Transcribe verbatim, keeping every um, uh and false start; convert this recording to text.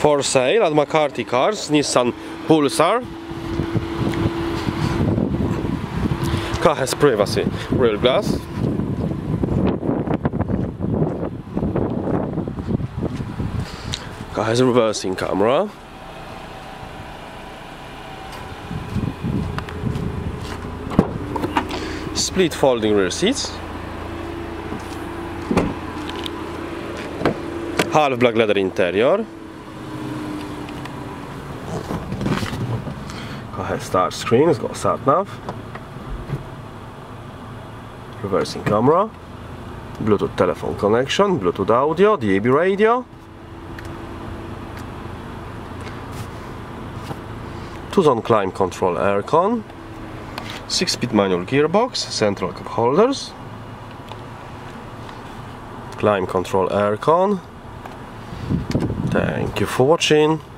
For sale at McCarthy Cars, Nissan PULSAR. Car has privacy rear glass. Car has a reversing camera. Split folding rear seats. Half black leather interior. Car has touch screen, it's got sat nav. Reversing camera. Bluetooth telephone connection, Bluetooth audio, D A B radio. Two-zone climate control aircon. Six-speed manual gearbox, central cup holders. Climate control aircon. Thank you for watching.